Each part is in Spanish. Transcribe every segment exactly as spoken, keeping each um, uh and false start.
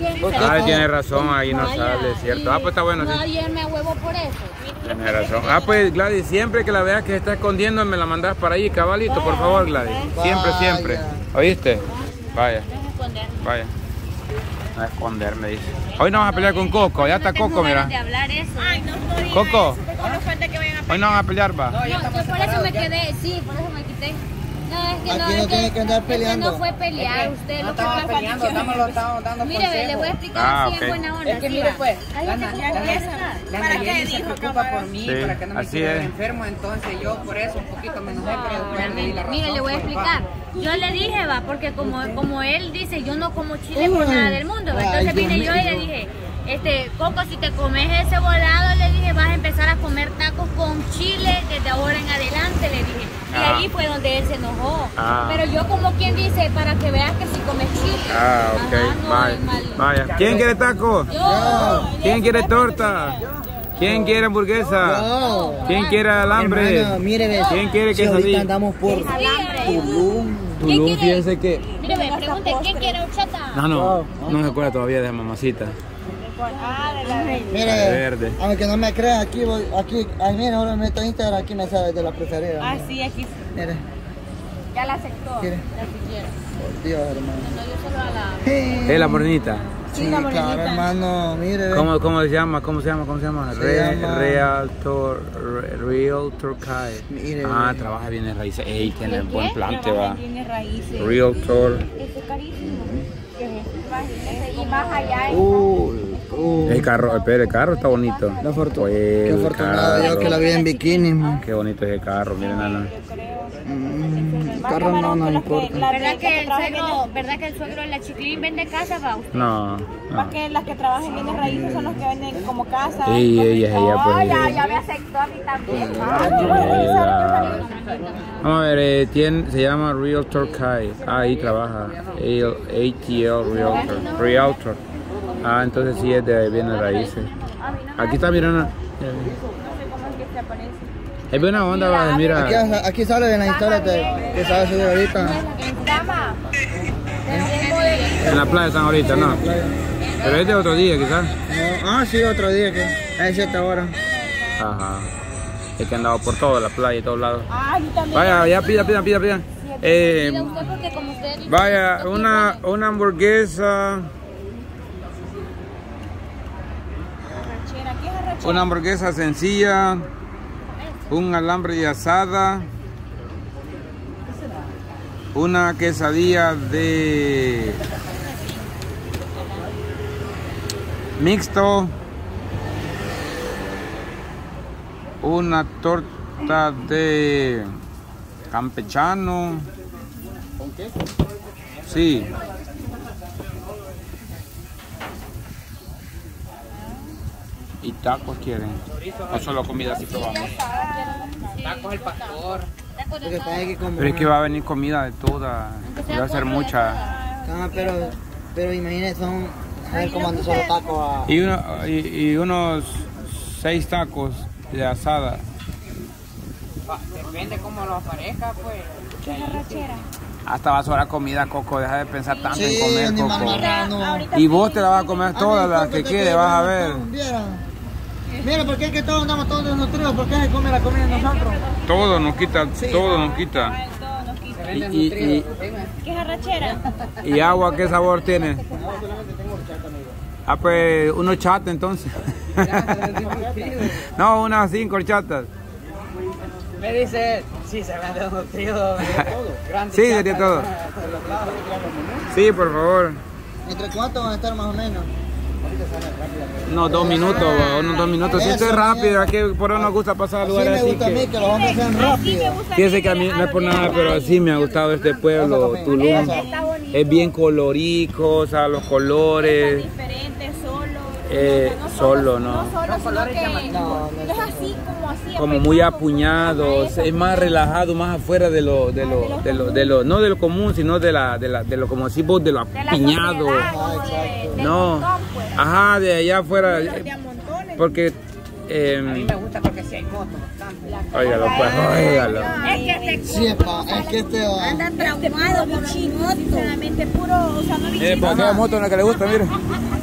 Ah, tiene razón, ahí no sale, ¿cierto? Ah, pues está bueno, sí. Ayer me huevo por eso. Tiene razón. Ah, pues Gladys, siempre que la veas que se está escondiendo, me la mandas para ahí, cabalito, por favor, Gladys. Siempre, siempre. ¿Oíste? Vaya. Vaya. A esconderme, dice. Hoy no vamos a pelear con Coco, ya está Coco, mira. Coco, hoy no vamos a pelear, va. No, yo por eso me quedé, sí, por eso me quité. No, es que no, Aquí no es tiene que, que andar es que peleando. no fue pelear, usted No lo que estaba fue peleando, estamos lo estamos dando Mire, consejos. le voy a explicar Ah, así ok. en buena onda. Es que sí, mire va. pues, Ay, la ¿qué Ana- fue la con Ana- esa? la ¿Para Nayeli qué se dijo, preocupa cabal? por mí, Sí, para que no me así quede es. enfermo, entonces yo por eso un poquito me enojé, pero después le di la razón. Mire, le voy a pues, explicar. Yo le dije, va, porque como, como él dice, yo no como chile por nada del mundo, va. Entonces Ay, vine Dios yo y mío. le dije, este, Coco, si te comes ese volado, le dije, vas a empezar a comer tacos con chile desde ahora en adelante, le dije. Y Ah. ahí fue donde él se enojó. Ah. Pero yo como quien dice, para que veas que si comes chile. Ah, ok, Ajá, no vaya. es malo. Vaya. ¿Quién quiere taco? Yo. ¿Quién quiere torta? ¿Quién quiere hamburguesa? No. ¿Quién quiere alambre? Hermano, mire, ve. ¿Quién quiere Si ahorita quesadilla? andamos por Tulum. ¿Quién Tulum, quiere? fíjense que... Mire, me pregunte, ¿quién quiere horchata? No, no, no se acuerda todavía de mamacita. Mire, Verde. aunque no me creas, aquí voy, aquí, ay, mire, ahora me meto en Instagram, aquí me sale de la preferida. Ah, mire. sí, aquí Mire, ya la aceptó. ¿Quiere? La siquiera. por Dios, hermano. No, yo solo a la... Es la morenita. Sí, claro, hermano, mire, ve. ¿Cómo, ¿Cómo se llama? ¿Cómo se llama? ¿Cómo se llama? Se Re- llama- Realtor, Re- Realtor Kai. Mire, Ah, ve. trabaja bien en raíces. Ey, tiene ¿De buen qué? plante, va. Tiene raíces. Realtor. Este es carísimo. Imagínese, y más allá es... Uy, uy. El carro, espera, el carro está bonito. La fortuna. Pues, Qué el afortunado yo carro. que la vi en bikini, man. Qué bonito es el carro, miren, Ana. Mm, el carro no, no importa. ¿Verdad que el suegro, ¿verdad que el suegro de la Chiclín vende casa, va? No, no. Que las que trabajan bien de raíces son los que venden como casa. Sí, ella, ella, pues. ya, ya me aceptó a mí también. Ella. Vamos a ver, eh, tiene, se llama Realtor Kai. Ah, ahí trabaja. A T L Realtor. Realtor. Ah, entonces sí es de bienes raíces. Aquí está, mirando. Es buena onda, va, Aquí, mira. aquí sale en la historia de, que sabe subir ahorita. En la playa están ahorita, ¿no? Pero es de otro día, quizás. No, ah, sí, otro día que es siete horas. Ajá. Es que han dado por toda la playa y todos lados. Ah, yo también. Vaya, ya pida, pida, pida, pida. Eh, Mira usted porque como usted dice, vaya, una, una hamburguesa. Aquí es arrachera. Una hamburguesa sencilla. Un alambre de asada. Una quesadilla de mixto. Una torta de campechano. ¿Con qué? Sí. ¿Y tacos quieren? ¿O solo comida si probamos? Tacos el pastor. Porque está aquí como- Pero es que va a venir comida de toda. Y va a ser mucha. Ah, pero, pero imagínate, son, a ver cómo andan solo tacos a... Y, uno, y, y unos seis tacos de asada. Va, depende cómo lo aparezca, pues. ¿Qué es arrachera? Hasta va a sobrar comida, Coco. Deja de pensar tanto Sí, en comer, animal Coco. marrano. Y vos te la vas a comer todas las que Porque quieres, te- vas a ver. Viera. Mira, porque es que todos andamos todos desnutridos, ¿por qué se come la comida de nosotros? Todo nos quita, todo nos quita. Se Y, venden y, nutridos. ¿Qué es arrachera? y, y agua, ¿qué sabor tiene? Ah, pues unos chatas entonces. No, unas cinco horchatas. Me dice, sí, se vende nutridos. Grande Sí, chapa. sería todo. Sí, por favor. ¿Entre cuántos van a estar más o menos? Unos dos minutos, unos dos minutos. Si esto es rápido, es que por eso nos gusta pasar a Así lugares me así gusta a mí, que... que los hombres sean rápidos. Fíjense que a mí no es por nada, pero sí me ha gustado este pueblo, Tulum. Es bien colorico, o sea, los colores. Diferente, solo. Eh, solo, no. No solo, sino que No, no es así como así. Como muy apuñados, es más relajado, más afuera de lo, de lo, de lo, de lo, no de lo común, sino de la, de la, de lo como si vos, de lo apiñado. De, de No, montón, pues. ajá, de allá afuera, De a montones. porque Eh, A mí me gusta porque si hay moto bastante. óigalo, pues, óigalo. Es que este Sí, pa, es que este va. anda traumado por los motos. Sinceramente puro, o sea, no Eh, pues aquella moto en la que le gusta, mire.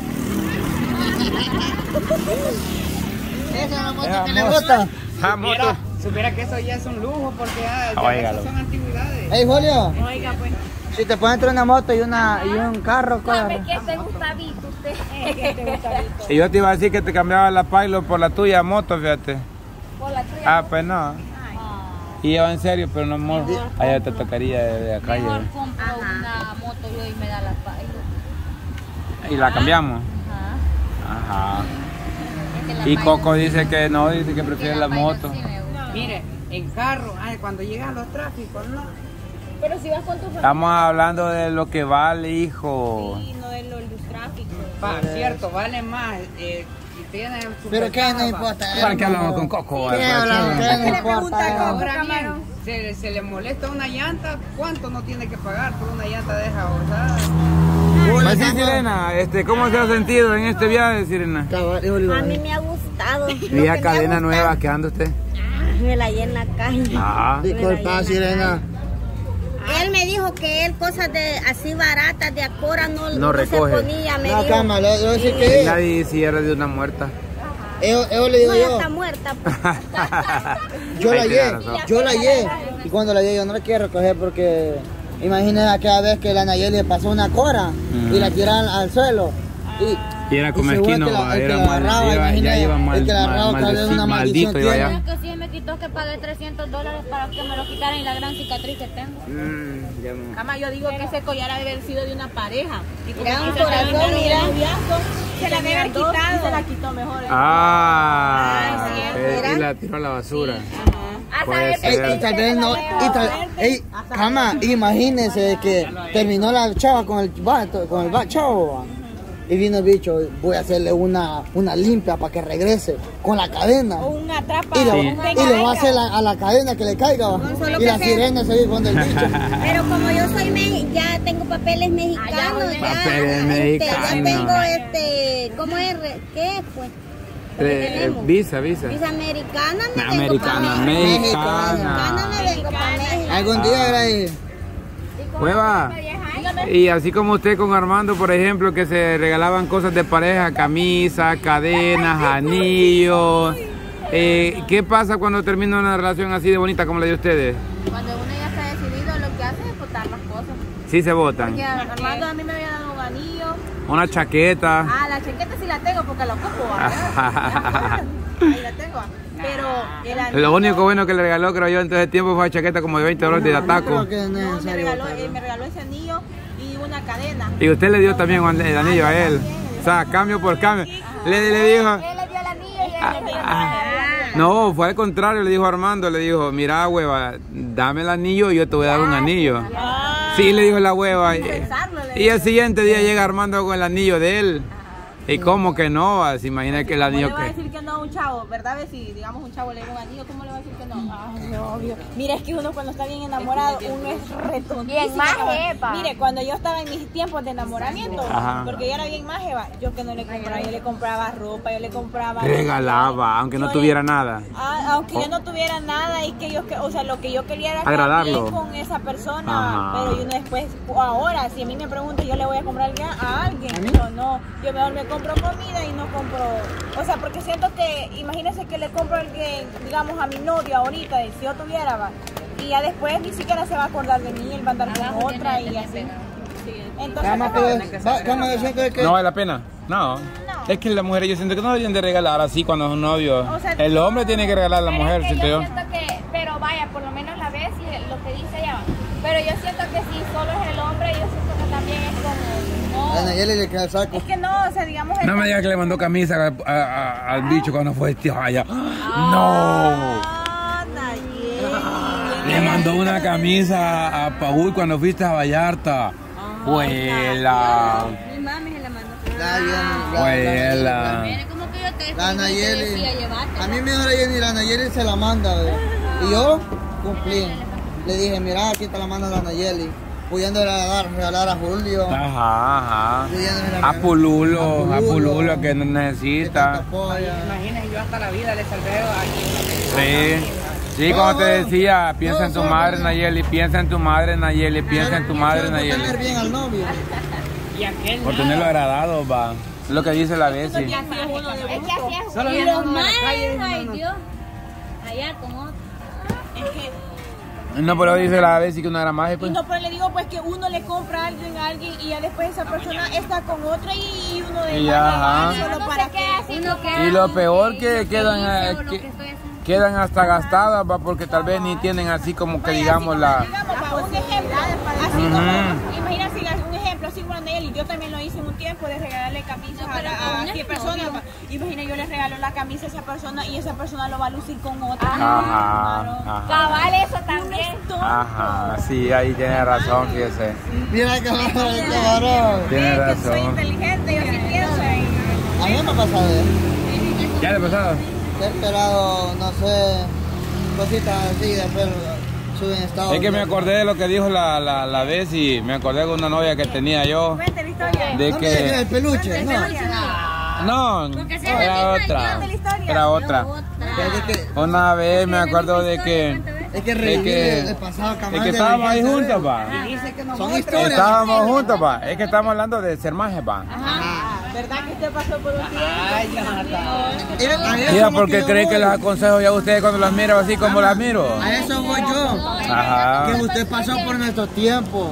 Esa es la moto Esa que le moto. gusta. Ah, moto. Supiera, supiera que eso ya es un lujo porque ya, ya Óigalo. esas son antigüedades. Ey, Julio, Oiga, pues. si te pueden entrar una moto y, una, y un carro, ¿cuál? ¿Sabe que te gusta Vito usted? Es que te gusta Vito. Y yo te iba a decir que te cambiaba la Pilot por la tuya moto, fíjate. Por la tuya. Ah, pues no. Y yo en serio, pero no, amor. Allá te tocaría de, de acá. Mejor Y, compro una moto yo y me da la Pilot. y la cambiamos. Ajá. Ajá. Es que la Y Pilot- Coco dice que no, dice que prefiere la Pilot moto. sí me gusta. Mire, en carro, ay, cuando llegan los tráficos, no. Pero si vas con tu familia, Estamos hablando de lo que vale, hijo. sí, no de los tráficos. Pa, cierto, vale más. Eh, y tienen su Pero qué ventaja, no pa. importa. ¿Para qué hablamos con Coco? ¿Qué hablamos? ¿Qué no importa? Ahora bien, se, se le molesta una llanta, ¿cuánto no tiene que pagar por una llanta de esa? O sea, Pues sí, Sirena, este, ¿cómo se ha sentido en este viaje, Sirena? Cabal, Julio. A mí me ha gustado. Vi a cadena nueva, ¿qué anda usted? Me la hallé en la calle. Ah, Disculpa, Sirena. Él me dijo que él cosas de así baratas de Acora no, No no se recoge. ponía. Me No, dijo, calma, le voy a decir que nadie cierra de una muerta. Eso eso le digo no, ya yo. está muerta. Pues. Yo la Ahí hallé, tiene razón. yo la hallé. Y cuando la hallé yo no la quiero recoger porque imagínate aquella vez que la Nayeli le pasó una cora y la tiraron al suelo. Y, Y era como y según esquino, el que la- el que era la mal, agarraba, iba- ya imagínate, iba mal, el que la mal, agarraba, tal vez maldeci- una maldito maldición iba tiene. ya. Que sí me quitó que pagué trescientos dólares para que me lo quitaran y la gran cicatriz que tengo. Mm, ya no. Cama, yo digo que ese collar ha de haber sido de una pareja. Y como Gran aquí se corazón, terminaron el mira. noviazgo, se la debe haber dos quitado. y se la quitó mejor. Ah, Ay, sí, eh, mira. y la tiró a la basura. A Puede saber, ser. Ey, y tal vez no, y tal, ey, cama, imagínense que terminó la chava con el vato, con el va- chavo, va. Y vino el bicho, voy a hacerle una, una limpia para que regrese con la cadena. O un atrapa. Y le, Sí. y le va a hacer la- a la cadena que le caiga, va. solo Y la que sea. sirena se con el bicho. Pero como yo soy me ya tengo papeles mexicanos, ya, Papeles este, mexicanos. ya tengo este, ¿cómo es? Re- ¿Qué pues? Eh, tenemos? visa, visa. Visa americana me vengo Americana, para México. mexicana. Americana me vengo para México. Algún día era ahí. Hueva. Y así como usted con Armando, por ejemplo, que se regalaban cosas de pareja, camisas, cadenas, anillos. Eh, ¿Qué pasa cuando termina una relación así de bonita como la de ustedes? Cuando uno ya está decidido, lo que hace es botar las cosas. Sí se votan. Porque Armando a mí me había dado un anillo. Una chaqueta. Ah, la chaqueta sí la tengo porque la ocupo. ¿ah? Ahí la tengo. Pero el anillo. Lo único bueno que le regaló, creo yo, en todo ese tiempo fue una chaqueta como de veinte dólares de ataco. Creo que es No, me necesario regaló, botarlo. él me regaló ese anillo y una cadena. Y usted le dio también el anillo a él. O sea, cambio por cambio. Le, le dijo... Él le dio el anillo y él Ah, le dio el ah. anillo. No, fue al contrario, le dijo a Armando, le dijo, mira hueva, dame el anillo y yo te voy a dar un anillo. Ah, Sí, le dijo la hueva. Y, pensarlo, le y el siguiente día llega Armando con el anillo de él. Y como que no, se imagina que el ¿cómo le anillo va a que... decir que no a un chavo? ¿Verdad? Si digamos un chavo le da un anillo, ¿cómo le va a decir que no? Ay, obvio. Mira, es que uno cuando está bien enamorado, uno es retontísimo. Bien maje, pa. Mire, cuando yo estaba en mis tiempos de enamoramiento, Ajá. porque yo era bien maje, va, yo que no le compraba, yo le compraba ropa, yo le compraba... Regalaba, aunque no Yo tuviera le- nada. Ah, aunque yo no tuviera nada y que yo, que- o sea, lo que yo quería era estar Agradarlo. bien con esa persona, Ajá. pero yo no después, ahora, si a mí me preguntan, yo le voy a comprar algo a alguien, yo no, yo mejor me compro comida y no compro, o sea, porque siento que, imagínense que le compro a alguien, digamos a mi novio ahorita, y si yo tuviera, va, y ya después ni siquiera se va a acordar de mí, él va a andar con otra y así. Entonces, Cama, mejor- pero, va, cama, yo siento que... ¿No vale la pena? No. Es que las mujeres yo siento que no deben de regalar así cuando es un novio. O sea, El hombre tiene que regalar a la Pero mujer, es que siento yo. siento que, pero vaya, por lo menos la ves y lo que dice ella. Pero yo siento que si solo es el hombre, yo siento que también es como, A no. Nayeli le queda el saco. es que no, o sea, digamos... No me diga que le mandó camisa a- a- a- al bicho cuando fue tío allá. No. Ah, Nayeli. Le mandó una camisa a Paul cuando fuiste a Vallarta. Huela. Mi mami se la mandó. La, la, la, Huela. Mire, como que yo te la te Nayeli. decía llevarte. A mí me dijo la Nayeli, la Nayeli se la manda, ve. Y yo cumplí. Le dije, mira, aquí te la manda la Nayeli. pudiendo regalar, regalar a Julio. Ajá, ajá. pudiendo A Pululo, a Pululo, Pululo que que necesita. te apoya. Imagínense, yo hasta la vida le salvé aquí. Sí. Sí, como te decía, piensa en tu madre, Nayeli, piensa en tu madre, Nayeli, piensa en tu madre, Por tener Nayeli. bien al novio. Y aquel Por tenerlo agradado, va. Es lo que dice la Bessie. Es que así es. Solo Y viene los uno a la calle y males, ay uno no. Dios. Allá como otro. Es que, No, pero dice la Bessie que uno era más, y pues. no, pero le digo pues que uno le compra a alguien a alguien y ya después esa persona está con otra y, y uno de Y ya, ajá. solo para que Uno queda Y lo como peor que lo quedan, hice eh, o lo que- que estoy haciendo. Quedan hasta gastadas, va, porque tal vez ni tienen así como que digamos la... digamos, para un ejemplo, así Ujú. como, imagínate un ejemplo, así como Nelly, yo también lo hice en un tiempo de regalarle camisas No, a, pero la- con a un qué persona, novio. pa- imagina yo le regalo la camisa a esa persona y esa persona lo va a lucir con otra. Ajá, Claro. ajá. Cabal, eso Uno también. es tonto. Ajá, sí, ahí tiene razón, fíjese. Mira que cabrón. Tiene Ve que soy razón. inteligente, yo sí pienso en... A mí me ha pasado eso. ¿Ya le pasado? He esperado, no sé, cositas así, después suben estados. Es que me acordé de lo que dijo la, la, la Bessie, me acordé de una novia que tenía yo, Cuente la historia. de No me dejes el que... peluche, no. No, Porque se era la misma, otra, cuente la historia. era otra. Pero es que, Una vez me acuerdo de que... es que Es revivir que, el pasado, es camarada, que de estábamos ahí venganza, juntos, ¿eh? pa. Y dice que no Son muestre. historias. Estábamos juntos, pa. Es que estamos hablando de ser majes, pa. ¿Verdad que usted pasó por un tiempo? Ay, Jonathan. Eh, a eso Mira, es lo porque yo cree que voy. las aconsejo ya a ustedes cuando las miro así como las miro. A eso voy yo. Ajá. Que usted pasó por nuestros tiempos.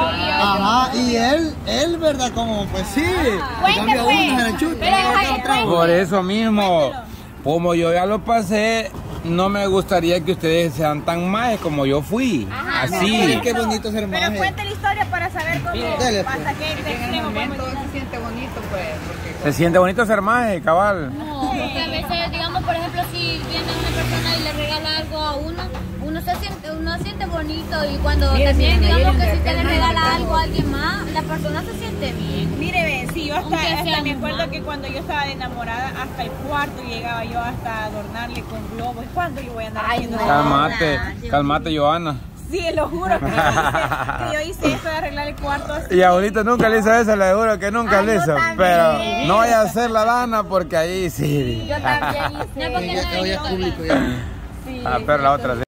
Ajá, y él, él, ¿verdad? Como, pues sí. En cambio, pues. uno se le chuta, Pero, otro ay, trago. Por eso mismo, como yo ya lo pasé, no me gustaría que ustedes sean tan majes como yo fui. Así. Ay, qué bonito ser Pero maje. cuente la historia para saber cómo Dele, pasa pues. que Que en el momento se siente bonito, pues. Porque Se siente bonito ser maje, cabal. No, porque a veces, digamos, por ejemplo, si viene una persona y le regala algo a uno, uno se siente, uno se siente bonito y cuando Mire, también, señora, digamos Nayeli, que si de usted le aquel regala año algo a alguien más, la persona se siente bien. Mire, ve, sí, yo hasta, Aunque hasta sea me mamá. acuerdo que cuando yo estaba de enamorada, hasta el cuarto llegaba yo hasta adornarle con globos. ¿Cuándo yo voy a andar haciendo eso? Calmate, calmate, Johanna. Sí, lo juro que yo hice, que yo hice eso de arreglar el cuarto así. Y ahorita nunca le hizo eso, le juro que nunca Ay, le yo hizo. también. Pero no vaya a hacer la lana porque ahí sí. Yo también hice. Ya, ya hoy es público ya. Ah, pero la otra sí.